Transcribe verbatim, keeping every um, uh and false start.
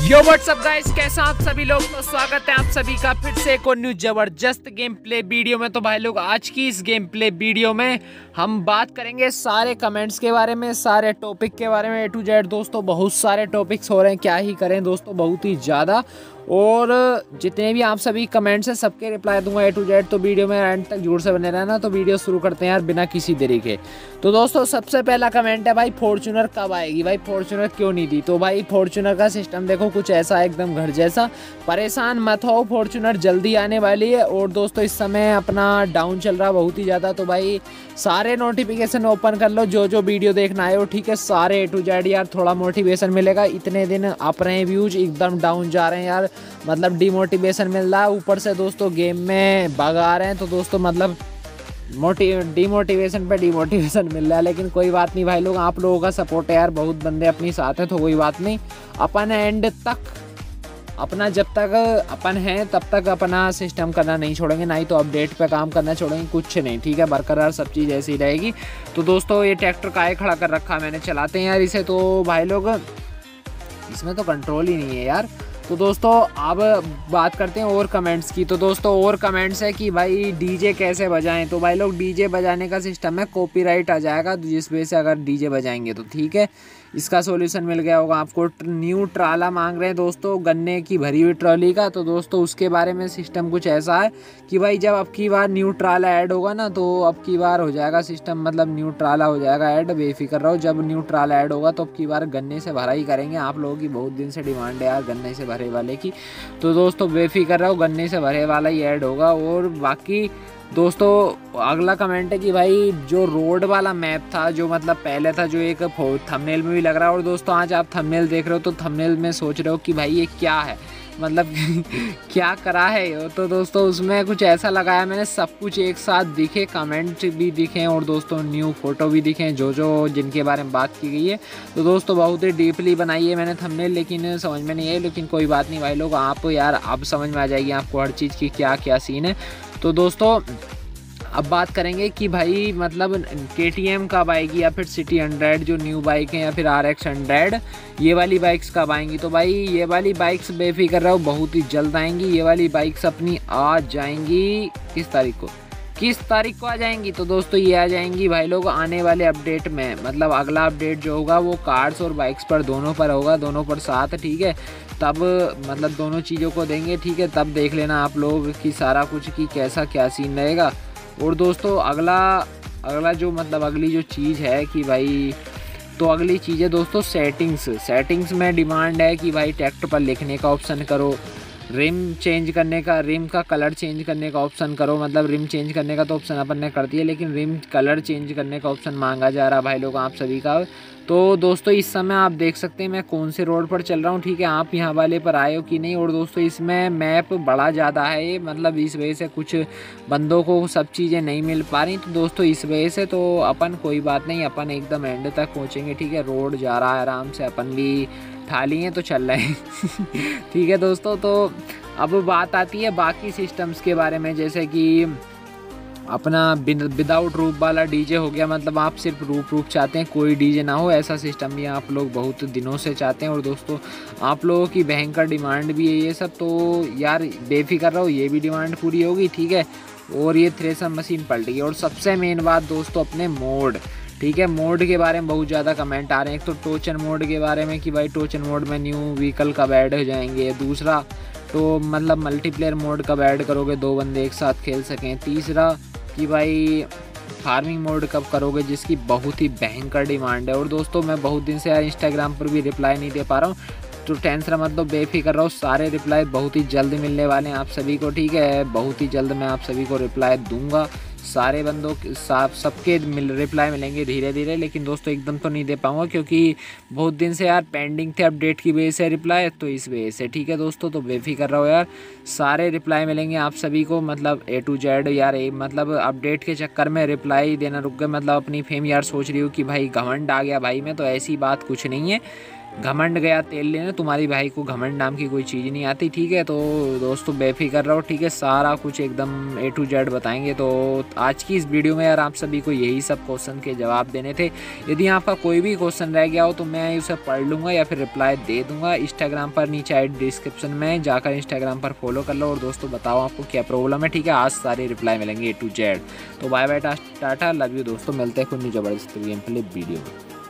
यो WhatsApp guys, कैसा आप सभी लोग। तो स्वागत है आप सभी का फिर से एक और न्यू जबरदस्त गेम प्ले वीडियो में। तो भाई लोग, आज की इस गेम प्ले वीडियो में हम बात करेंगे सारे कमेंट्स के बारे में, सारे टॉपिक के बारे में, ए टू जेड। दोस्तों बहुत सारे टॉपिक्स हो रहे हैं, क्या ही करें दोस्तों, बहुत ही ज़्यादा। और जितने भी आप सभी कमेंट्स हैं सबके रिप्लाई दूंगा ए टू जेड। तो वीडियो में एंड तक जरूर से बने रहना। तो वीडियो शुरू करते हैं यार बिना किसी देरी के। तो दोस्तों सबसे पहला कमेंट है, भाई फॉर्च्यूनर कब आएगी, भाई फॉर्च्यूनर क्यों नहीं दी। तो भाई फॉर्च्यूनर का सिस्टम देखो कुछ ऐसा है, एकदम घर जैसा। परेशान मत हो, फॉर्च्यूनर जल्दी आने वाली है। और दोस्तों इस समय अपना डाउन चल रहा बहुत ही ज़्यादा। तो भाई सारे नोटिफिकेशन ओपन कर लो, जो जो वीडियो देखना आए हो, ठीक है। सारे ए टू जेड यार, थोड़ा मोटिवेशन मिलेगा। इतने दिन अप रहे व्यूज एकदम डाउन जा रहे हैं यार, मतलब डिमोटिवेशन मिल रहा है। ऊपर से दोस्तों गेम में बग आ रहे हैं। तो दोस्तों मतलब मोटी डिमोटिवेशन पे डिमोटिवेशन मिल रहा है। लेकिन कोई बात नहीं भाई लोग, आप लोगों का सपोर्ट है यार, बहुत बंदे अपनी साथ हैं। तो कोई बात नहीं, अपन एंड तक अपना, जब तक अपन हैं तब तक अपना सिस्टम करना नहीं छोड़ेंगे, ना ही तो अपडेट पे काम करना छोड़ेंगे, कुछ नहीं, ठीक है। बरकरार सब चीज़ ऐसी रहेगी। तो दोस्तों ये ट्रैक्टर काहे खड़ा कर रखा मैंने, चलाते हैं यार इसे। तो भाई लोग इसमें तो कंट्रोल ही नहीं है यार। तो दोस्तों अब बात करते हैं और कमेंट्स की। तो दोस्तों और कमेंट्स है कि भाई डीजे कैसे बजाएं। तो भाई लोग डीजे बजाने का सिस्टम है, कॉपीराइट आ जाएगा, जिस वजह से अगर डीजे बजाएंगे तो ठीक है, इसका सॉल्यूशन मिल गया होगा आपको। न्यू ट्राला मांग रहे हैं दोस्तों, गन्ने की भरी हुई ट्रॉली का। तो दोस्तों उसके बारे में सिस्टम कुछ ऐसा है कि भाई जब अब की बार न्यू ट्राला ऐड होगा ना, तो अब की बार हो जाएगा सिस्टम, मतलब न्यू ट्राला हो जाएगा ऐड। बेफिक्र रहो, जब न्यू ट्राला ऐड होगा तो अब की बार गन्ने से भरा ही करेंगे। आप लोगों की बहुत दिन से डिमांड है यार गन्ने से भरे वाले की। तो दोस्तों बेफिक्र रहो, गन्ने से भरे वाला ही ऐड होगा। और बाकी दोस्तों अगला कमेंट है कि भाई जो रोड वाला मैप था, जो मतलब पहले था, जो एक थंबनेल में भी लग रहा है, और दोस्तों आज आप थंबनेल देख रहे हो तो थंबनेल में सोच रहे हो कि भाई ये क्या है, मतलब क्या करा है। तो दोस्तों उसमें कुछ ऐसा लगाया मैंने, सब कुछ एक साथ दिखे, कमेंट भी दिखे और दोस्तों न्यू फोटो भी दिखे, जो जो जिनके बारे में बात की गई है। तो दोस्तों बहुत ही डीपली बनाई है मैंने थंबनेल, लेकिन समझ में नहीं है। लेकिन कोई बात नहीं भाई लोग, आप यार अब समझ में आ जाएगी आपको हर चीज़ की क्या क्या सीन है। तो दोस्तों अब बात करेंगे कि भाई मतलब के टी एम कब आएगी, या फिर सिटी हंड्रेड जो न्यू बाइक है, या फिर आर एक्स हंड्रेड, ये वाली बाइक्स कब आएंगी। तो भाई ये वाली बाइक्स बेफिक्र रहो, बहुत ही जल्द आएंगी। ये वाली बाइक्स अपनी आ जाएंगी किस तारीख को, किस तारीख को आ जाएंगी। तो दोस्तों ये आ जाएंगी भाई लोग आने वाले अपडेट में, मतलब अगला अपडेट जो होगा वो कार्स और बाइक्स पर दोनों पर होगा, दोनों पर साथ, ठीक है। तब मतलब दोनों चीज़ों को देंगे, ठीक है। तब देख लेना आप लोग कि सारा कुछ की कैसा क्या सीन रहेगा। और दोस्तों अगला अगला जो मतलब अगली जो चीज़ है कि भाई, तो अगली चीज़ है दोस्तों सेटिंग्स। सेटिंग्स में डिमांड है कि भाई ट्रैक्टर पर लिखने का ऑप्शन करो, रिम चेंज करने का, रिम का कलर चेंज करने का ऑप्शन करो। मतलब रिम चेंज करने का तो ऑप्शन अपन ने कर दिया, लेकिन रिम कलर चेंज करने का ऑप्शन मांगा जा रहा भाई लोग आप सभी का। तो दोस्तों इस समय आप देख सकते हैं मैं कौन से रोड पर चल रहा हूँ, ठीक है। आप यहाँ वाले पर आए हो कि नहीं। और दोस्तों इसमें मैप बड़ा ज़्यादा है ये, मतलब इस वजह से कुछ बंदों को सब चीज़ें नहीं मिल पा रही। तो दोस्तों इस वजह से तो अपन कोई बात नहीं, अपन एकदम एंड तक पहुँचेंगे, ठीक है। रोड जा रहा है आराम से, अपन भी थाली हैं तो चल रहे हैं ठीक है दोस्तों। तो अब बात आती है बाकी सिस्टम्स के बारे में, जैसे कि अपना विदाउट रूफ वाला डीजे हो गया, मतलब आप सिर्फ रूफ रूफ चाहते हैं, कोई डीजे ना हो, ऐसा सिस्टम भी आप लोग बहुत दिनों से चाहते हैं। और दोस्तों आप लोगों की भयंकर डिमांड भी है ये सब। तो यार बेफिक्र रहो, ये भी डिमांड पूरी होगी, ठीक है। और ये थ्रेसर मशीन पलटी। और सबसे मेन बात दोस्तों अपने मोड, ठीक है। मोड के बारे में बहुत ज़्यादा कमेंट आ रहे हैं। एक तो टोचन मोड के बारे में कि भाई टोचन मोड में न्यू व्हीकल कब ऐड हो जाएंगे। दूसरा तो मतलब मल्टीप्लेयर मोड कब ऐड करोगे, दो बंदे एक साथ खेल सकें। तीसरा कि भाई फार्मिंग मोड कब करोगे, जिसकी बहुत ही भयंकर डिमांड है। और दोस्तों मैं बहुत दिन से यार इंस्टाग्राम पर भी रिप्लाई नहीं दे पा रहा हूँ, तो टेंशन मत लो, बेफिक्र रहो, सारे रिप्लाई बहुत ही जल्द मिलने वाले हैं आप सभी को, ठीक है। बहुत ही जल्द मैं आप सभी को रिप्लाई दूंगा, सारे बंदों के साथ सबके मिल रिप्लाई मिलेंगे धीरे धीरे। लेकिन दोस्तों एकदम तो नहीं दे पाऊंगा, क्योंकि बहुत दिन से यार पेंडिंग थे अपडेट की वजह से रिप्लाई, तो इस वजह से, ठीक है दोस्तों। तो बेफिक्र रहो यार, सारे रिप्लाई मिलेंगे आप सभी को, मतलब ए टू जेड यार। ए मतलब अपडेट के चक्कर में रिप्लाई देना रुक गए, मतलब अपनी फेम यार सोच रही हूँ कि भाई घमंड आ गया भाई में, तो ऐसी बात कुछ नहीं है। घमंड गया तेल लेने, तुम्हारी भाई को घमंड नाम की कोई चीज़ नहीं आती, ठीक है। तो दोस्तों बेफिक्र रहो, ठीक है, सारा कुछ एकदम ए टू जेड बताएंगे। तो आज की इस वीडियो में यार आप सभी को यही सब क्वेश्चन के जवाब देने थे। यदि आपका कोई भी क्वेश्चन रह गया हो तो मैं उसे पढ़ लूँगा या फिर रिप्लाई दे दूँगा। इंस्टाग्राम पर नीचे आई डिस्क्रिप्शन में जाकर इंस्टाग्राम पर फॉलो कर लो और दोस्तों बताओ आपको क्या प्रॉब्लम है, ठीक है। आज सारी रिप्लाई मिलेंगे ए टू जेड। तो bye bye tata, love you दोस्तों, मिलते हैं कुछ ज़बरदस्त गेम प्ले वीडियो में।